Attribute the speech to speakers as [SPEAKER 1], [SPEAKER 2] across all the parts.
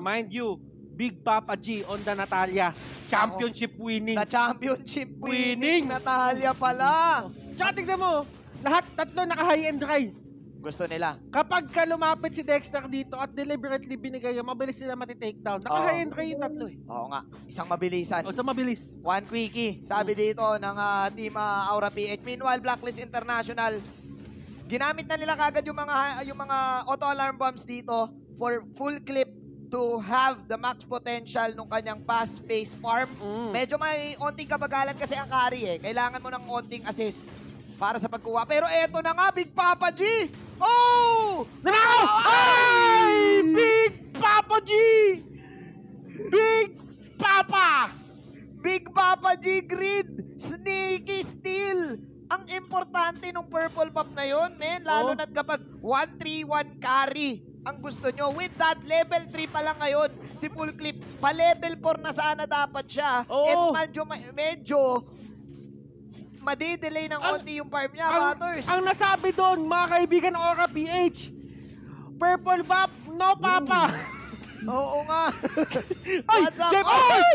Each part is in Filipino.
[SPEAKER 1] mind you, Big Papa G on the Natalia. Championship winning.
[SPEAKER 2] The championship winning Natalia pala.
[SPEAKER 1] Tsaka tignan mo, lahat tatlo naka-high and dry.
[SPEAKER 2] Gusto nila.
[SPEAKER 1] Kapag ka lumapit si Dexter dito at deliberately binigay yung mabilis sila mati-takedown. Naka-high and dry yung tatlo eh.
[SPEAKER 2] Oo nga. Isang mabilisan.
[SPEAKER 1] O sa mabilis.
[SPEAKER 2] One quickie, sabi dito ng team Aura PH. Meanwhile, Blacklist International, ginamit na nila kagad yung mga auto alarm bombs dito for full clip to have the max potential nung kanyang fast-paced farm. Medyo may onting kabagalan kasi ang carry eh. Kailangan mo ng onting assist para sa pagkuha. Pero eto na nga, Big Papa G! Oh!
[SPEAKER 1] Nanakaw! Ay! Big Papa G! Big Papa!
[SPEAKER 2] Big Papa G Grid! Sneaky steal! Ang importante nung purple buff na yon, men. Lalo na't kapag 1-3-1 carry ang gusto nyo. With that, level 3 pa lang ngayon. Si Full Clip, pa level 4 na sana dapat siya.
[SPEAKER 1] Oo.
[SPEAKER 2] At medyo madidelay ng konti yung farm niya, Butters.
[SPEAKER 1] Ang nasabi doon, mga kaibigan Aura PH, purple buff, no papa.
[SPEAKER 2] Oo nga.
[SPEAKER 1] Ay!
[SPEAKER 2] What's up?
[SPEAKER 1] Jeff, ay!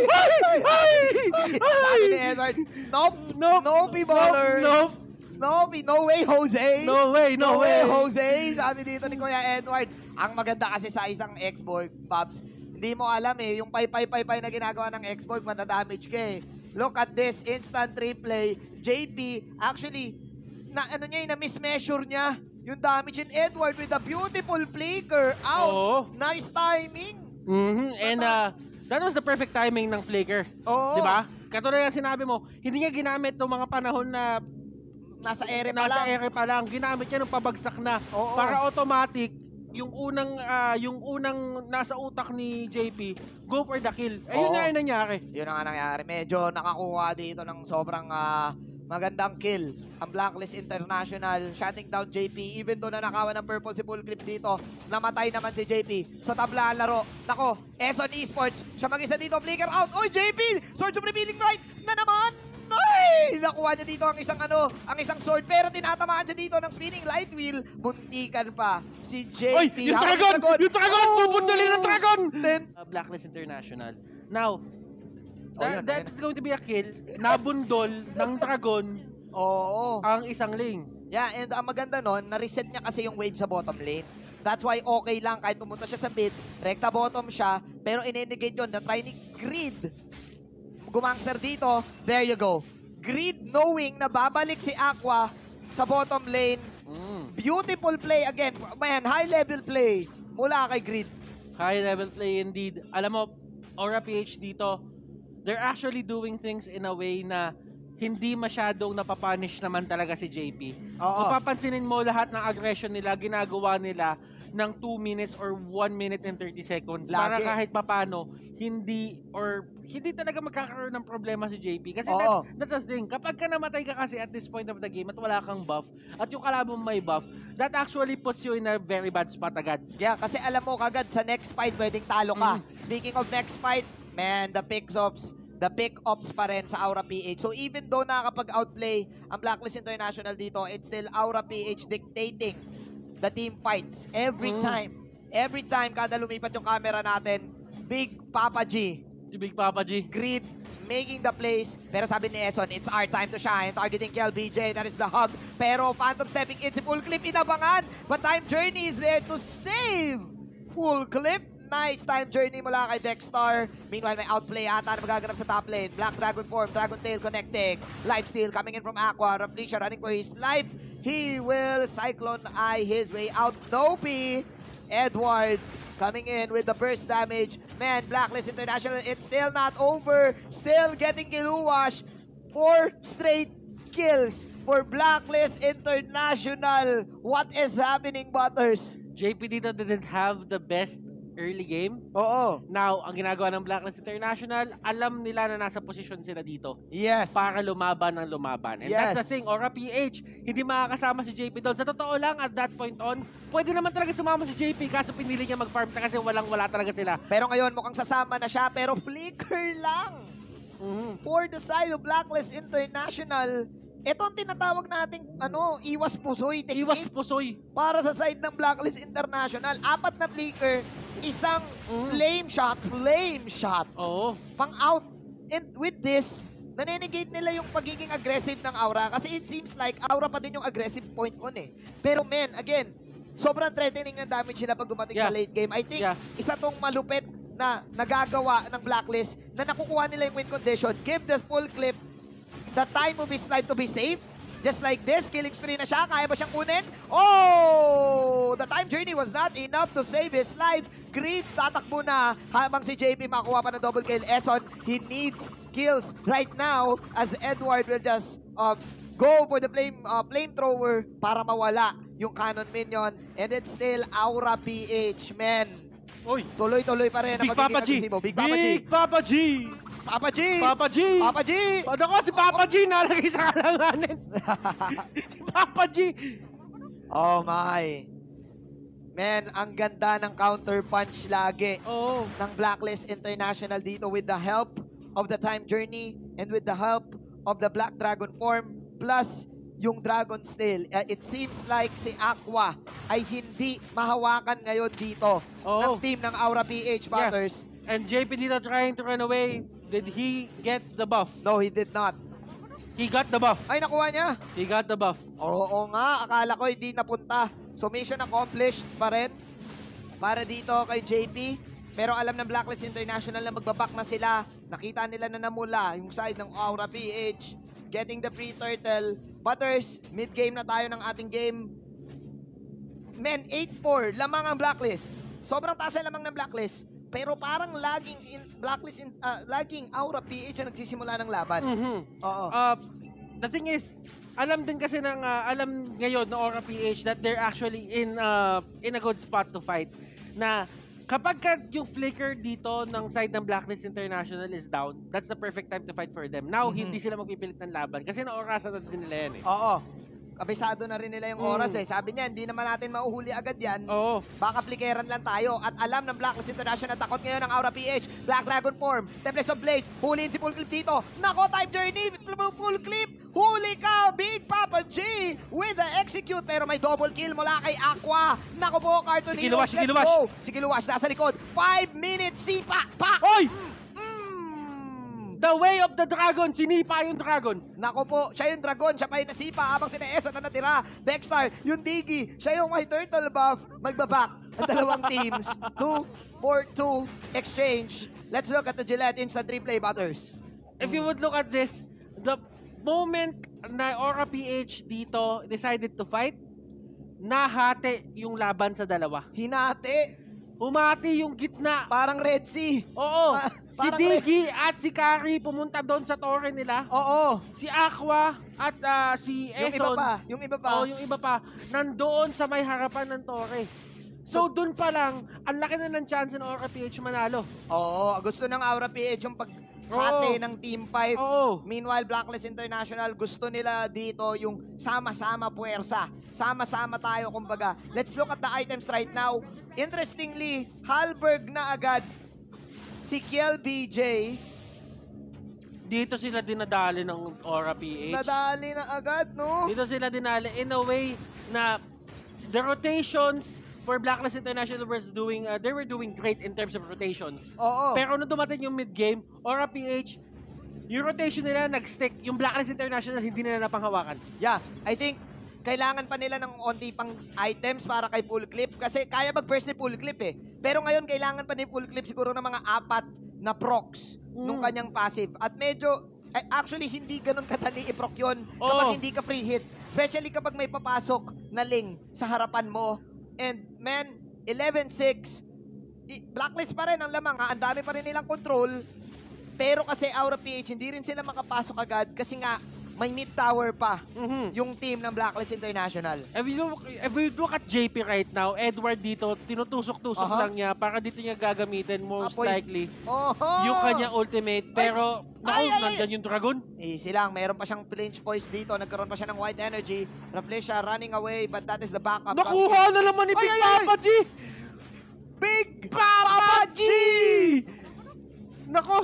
[SPEAKER 2] Sabi ni Edward, nope, no ballers.
[SPEAKER 1] Nope.
[SPEAKER 2] No way, Jose.
[SPEAKER 1] No way, no way.
[SPEAKER 2] Jose. Sabi dito ni Kuya Edward. Ang maganda kasi sa isang X-Boy, Pops, hindi mo alam eh, yung pay na ginagawa ng X-Boy, madadamage ka eh. Look at this, instant replay. JP, actually, na-mismeasure niya yung damage in Edward with a beautiful flicker. Out! Nice timing!
[SPEAKER 1] And that was the perfect timing ng flicker. Di ba? Katulad yung sinabi mo, hindi niya ginamit ng mga panahon na
[SPEAKER 2] nasa ere
[SPEAKER 1] pa lang. Ginamit niya nung pabagsak na. Para automatic, yung unang nasa utak ni JP, go for the kill. Ayun nga yung nangyari.
[SPEAKER 2] Yun ang nangyari. Medyo nakakuha dito ng sobrang magandang kill. Ang Blacklist International, shutting down JP. Even though nanakawan ng purple si Full Clip dito, namatay naman si JP. So tabla ang laro. Nako, Eson Esports, siya mag-isa dito, flicker out. Oy, JP! Swords of Revealing Right na naman! Ay! Nakuha niya dito ang isang sword, pero tinatamaan siya dito ng spinning light wheel. Muntikan pa si JP.
[SPEAKER 1] Oy! Yung dragon! Yung dragon! Pupundulin ng dragon!
[SPEAKER 2] Then,
[SPEAKER 1] Blacklist International. Now, that is going to be a kill. Nabundol ng dragon ang isang lane.
[SPEAKER 2] Yeah, and ang maganda nun, na-reset niya kasi yung wave sa bottom lane. That's why okay lang kahit pumunta siya sa mid, rekta bottom siya, pero in-negate yun, na-try ni Grid. Gumangster dito, there you go. Grid knowing na babalik si Aqua sa bottom lane. Beautiful play again. Man, high level play mula kay Grid.
[SPEAKER 1] High level play indeed. Alam mo, Aura PH dito, they're actually doing things in a way na hindi masyadong napapunish naman talaga si JP. Kung papansinin mo lahat ng aggression nila, ginagawa nila ng 2 minutes or 1 minute and 30 seconds. Para kahit papano, hindi talaga magkakaroon ng problema si JP. Kasi that's the thing. Kapag ka namatay ka kasi at this point of the game at wala kang buff, at yung kalaban mo may buff, that actually puts you in a very bad spot agad.
[SPEAKER 2] Yeah, kasi alam mo kagad sa next fight, pwedeng talo ka. Speaking of next fight, man, the pick-ups pa rin sa Aura PH. So even though nakakapag-outplay ang Blacklist International dito, it's still Aura PH dictating the team fights every time. Every time kada lumipat yung camera natin, Big Papa G.
[SPEAKER 1] Big Papa G.
[SPEAKER 2] Grid making the plays. Pero sabi ni Eson, it's our time to shine. Targeting KLBJ, that is the hug. Pero Phantom stepping in, si Full Clip inabangan. But Time Journey is there to save Full Clip. Nice time journey mula kay Dexter. Meanwhile, may outplay ata na magaganap sa top lane. Black Dragon form, Dragon Tail connecting. Lifesteal coming in from Aqua. Rafflesia running for his life. He will Cyclone Eye his way out. Nopi. Edward coming in with the burst damage. Man, Blacklist International, it's still not over. Still getting Kiluwash. 4 straight kills for Blacklist International. What is happening, Butters?
[SPEAKER 1] JP dito didn't have the best early game. Now, ang ginagawa ng Blacklist International, alam nila na nasa posisyon sila dito.
[SPEAKER 2] Yes.
[SPEAKER 1] Para lumaban ng lumaban. And that's the thing, Aura PH, hindi makakasama si JP doon. Sa totoo lang, at that point on, pwede naman talaga sumama si JP kaso pinili niya mag-farm kasi wala talaga sila.
[SPEAKER 2] Pero ngayon, mukhang sasama na siya, pero flicker lang. For the side of Blacklist International, ito ang tinatawag nating iwas pusoy technique.
[SPEAKER 1] Iwas pusoy.
[SPEAKER 2] Para sa side ng Blacklist International, 4 na flicker, isang flame shot,
[SPEAKER 1] Oo.
[SPEAKER 2] pang out. And with this, nanenegate nila yung pagiging aggressive ng Aura kasi it seems like Aura pa din yung aggressive point on eh. Pero men, again, sobrang threatening ng damage nila pag dumating sa late game. I think isa tong malupit na nagagawa ng Blacklist na nakukuha nila yung win condition. Give the full clip the time of his life to be safe. Just like this, killing spree na siya. Kaya ba siyang kunin? Oh! The time journey was not enough to save his life. Greed, tatakbo na habang si JP makuha pa ng double kill. Eson, he needs kills right now as Edward will just go for the flamethrower para mawala yung cannon minion. And it's still Aura PH, men.
[SPEAKER 1] Uy!
[SPEAKER 2] Tuloy-tuloy pa rin ang
[SPEAKER 1] Big
[SPEAKER 2] pagiging
[SPEAKER 1] Papa G!
[SPEAKER 2] agresibo. Big Papa G!
[SPEAKER 1] Big Papa G!
[SPEAKER 2] Papa G!
[SPEAKER 1] Papa G!
[SPEAKER 2] Papa G!
[SPEAKER 1] Paano ko si Papa G nalagay sa kalanganin? Si Papa G!
[SPEAKER 2] Oh my. Man, ang ganda ng counter punch lagi
[SPEAKER 1] Oo.
[SPEAKER 2] ng Blacklist International dito with the help of the time journey and with the help of the Black Dragon form plus yung Dragon Snail. It seems like si Aqua ay hindi mahawakan ngayon dito ng team ng Aura PH Butters.
[SPEAKER 1] And JP dito trying to run away. Did he get the buff?
[SPEAKER 2] No, he did not.
[SPEAKER 1] He got the buff.
[SPEAKER 2] Ay, nakuha niya.
[SPEAKER 1] He got the buff.
[SPEAKER 2] Oo nga, akala ko hindi napunta. So mission accomplished pa rin para dito kay JP. Pero alam ng Blacklist International na magbaback na sila. Nakita nila na namula yung side ng Aura PH. Getting the free turtle. Butters, mid-game na tayo ng ating game. Men, 8-4, lamang ang Blacklist. Sobrang taas ang lamang ng Blacklist. Pero parang laging Aura PH ang nagsisimula ng laban. Oo.
[SPEAKER 1] The thing is, alam din kasi alam ngayon ng Aura PH that they're actually in a good spot to fight. Na kapag yung flicker dito ng side ng Blacklist International is down, that's the perfect time to fight for them. Now, hindi sila magpipilit ng laban kasi na-orasan na din nila yan eh.
[SPEAKER 2] Oo. Kabisado na rin nila yung oras eh. Sabi niya, hindi naman natin mauhuli agad yan.
[SPEAKER 1] Oo.
[SPEAKER 2] Baka plikeran lang tayo. At alam ng Blacklist International, takot ngayon ng Aura PH. Black Dragon form, Tempest of Blades, huliin si Full Clip dito. Nako, time journey, Full Clip. Huli ka, Big Papa G with the execute. Pero may double kill mula kay Aqua. Nako po, Cartolino.
[SPEAKER 1] Sige, Luwash.
[SPEAKER 2] Sige, Luwash, nasa likod. 5 minutes, sipa, pa.
[SPEAKER 1] Oy! The way of the dragon, sinipa yung dragon.
[SPEAKER 2] Nako po, siya yung dragon, siya pa yung nasipa habang sina Eson na natira. Dexter, yung Diggy, siya yung may turtle buff. Magbaback ang dalawang teams. 2-4-2 exchange. Let's look at the Gillette instant replay, Butters.
[SPEAKER 1] If you would look at this, the moment na Aura PH dito decided to fight, nahati yung laban sa dalawa.
[SPEAKER 2] Hinati.
[SPEAKER 1] Umati yung gitna.
[SPEAKER 2] Parang Red Sea.
[SPEAKER 1] Oo. Si
[SPEAKER 2] Parang
[SPEAKER 1] Diggy at si Carrie pumunta doon sa torre nila.
[SPEAKER 2] Oo.
[SPEAKER 1] Si Aqua at si Eson.
[SPEAKER 2] Yung iba pa.
[SPEAKER 1] Yung iba pa. Nandoon sa may harapan ng torre. So doon pa lang, ang laki na ng chance ng Aura PH manalo.
[SPEAKER 2] Oo. Gusto ng Aura PH yung paghati ng team fights.
[SPEAKER 1] Oo.
[SPEAKER 2] Meanwhile, Blacklist International, gusto nila dito yung sama-sama puwersa. Sama-sama tayo, kumbaga. Let's look at the items right now. Interestingly, Halberg na agad si Kiel BJ.
[SPEAKER 1] Dito sila dinadali ng Aura PH.
[SPEAKER 2] Nadali na agad, no?
[SPEAKER 1] Dito sila dinali in a way na the rotations for Blacklist International they were doing great in terms of rotations.
[SPEAKER 2] Oo.
[SPEAKER 1] Pero nung dumating yung mid-game, Aura PH, yung rotation nila nag-stick. Yung Blacklist International hindi nila napanghawakan.
[SPEAKER 2] Yeah, I think kailangan pa nila ng onti pang items para kay Full Clip kasi kaya mag-burst ni Full Clip eh. Pero ngayon kailangan pa ni Full Clip siguro ng mga 4 na procs nung kanyang passive. At medyo, actually hindi ganun kadali i-proc yun kapag hindi ka free hit. Especially kapag may papasok na Ling sa harapan mo. And man, 11-6, Blacklist pa rin ang lamang ha. Ang dami pa rin nilang control. Pero kasi Aura PH, hindi rin sila makapasok agad kasi nga may mid tower pa yung team ng Blacklist International.
[SPEAKER 1] If you look at JP right now, Edward dito, tinutusok-tusok lang niya para dito niya gagamitin most likely yung kanya ultimate. Pero, nandyan yung dragon.
[SPEAKER 2] Easy lang, meron pa siyang flinch poise dito. Nagkaroon pa siya ng white energy. Raflesia running away, but that is the backup.
[SPEAKER 1] Nakuha na naman ni Big Papa G!
[SPEAKER 2] Big Papa G!
[SPEAKER 1] Nako!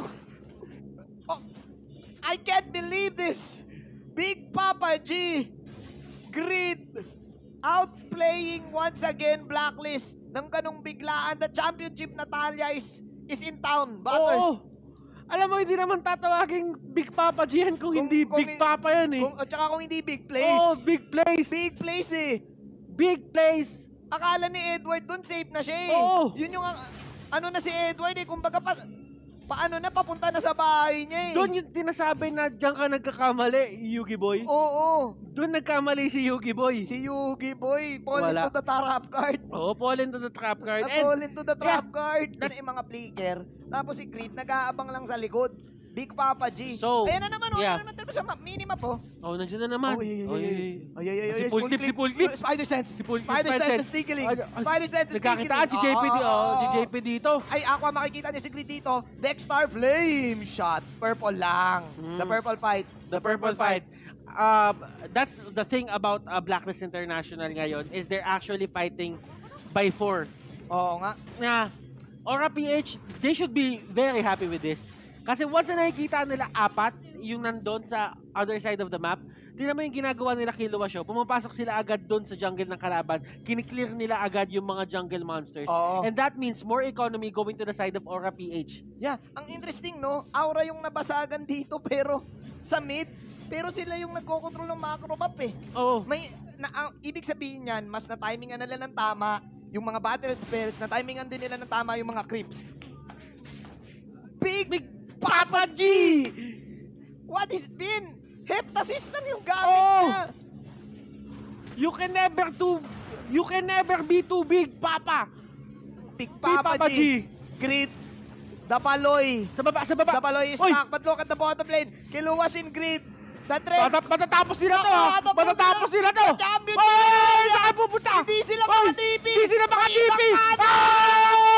[SPEAKER 2] I can't believe this! Big Papa G, Greed, outplaying once again Blacklist. ng ganung biglaan. The championship Natalia is in town. Butters.
[SPEAKER 1] Oo. Alam mo, hindi naman tatawagin Big Papa G yan kung hindi Big Papa yan eh.
[SPEAKER 2] At saka kung hindi big place.
[SPEAKER 1] Oo, big place.
[SPEAKER 2] Big place eh.
[SPEAKER 1] Big place.
[SPEAKER 2] Akala ni Edward dun safe na siya eh.
[SPEAKER 1] Oo.
[SPEAKER 2] Yun yung ano na si Edward eh. Kumbaga paano na papunta na sa bahay niya eh.
[SPEAKER 1] Doon yung tinasabi na diyan ka nagkakamali, Yugi Boy.
[SPEAKER 2] Oo.
[SPEAKER 1] Doon nagkamali si Yugi Boy.
[SPEAKER 2] Si Yugi Boy, fall
[SPEAKER 1] Wala.
[SPEAKER 2] into the trap card.
[SPEAKER 1] Oo, fall into the trap card.
[SPEAKER 2] Fall into the trap
[SPEAKER 1] yeah,
[SPEAKER 2] card. Yung mga flicker. Tapos si Creed nag-aabang lang sa likod. Big Papa G.
[SPEAKER 1] So,
[SPEAKER 2] ayan na naman,
[SPEAKER 1] yeah.
[SPEAKER 2] ayan na naman sa minimap oh.
[SPEAKER 1] Oh, nandiyan na naman.
[SPEAKER 2] Ay,
[SPEAKER 1] Si Full Clip.
[SPEAKER 2] Spider Sense.
[SPEAKER 1] Si Full Clip.
[SPEAKER 2] Spider Sense sneakily. Spider Sense sneakily.
[SPEAKER 1] Nagkakitaan si JP si JP dito.
[SPEAKER 2] Ay, Aqua makikita niya si Creed dito. Dexter Flame shot. Purple lang. The purple fight.
[SPEAKER 1] The purple fight. That's the thing about Blacklist International ngayon is they're actually fighting by 4.
[SPEAKER 2] Oo nga.
[SPEAKER 1] Na Aura PH, they should be very happy with this. Kasi once na nakikita nila 4 yung nandun sa other side of the map, tingnan mo yung ginagawa nila Killua Show, pumapasok sila agad doon sa jungle ng kalaban, kiniklear nila agad yung mga jungle monsters.
[SPEAKER 2] Oo.
[SPEAKER 1] And that means more economy going to the side of Aura PH.
[SPEAKER 2] Yeah, ang interesting no, Aura yung nabasagan dito pero sa mid, pero sila yung nagkocontrol ng macro map eh.
[SPEAKER 1] Oo.
[SPEAKER 2] Ibig sabihin yan, mas na-timingan nila ng tama yung mga battle spells, na-timingan din nila ng tama yung mga creeps. Big Papa G! What is been? Heptasis lang yung gamit niya.
[SPEAKER 1] You can never be too big, Papa.
[SPEAKER 2] Big Papa G. Grit. Dapaloy.
[SPEAKER 1] Sa baba.
[SPEAKER 2] Dapaloy is back, but look at the bottom lane. Kiluwas in Grit. The threat.
[SPEAKER 1] Matatapos sila to, ha? Matatapos sila to.
[SPEAKER 2] Champion.
[SPEAKER 1] Ay, saan pupunta?
[SPEAKER 2] Hindi sila maka-TP.
[SPEAKER 1] Hindi sila maka-TP.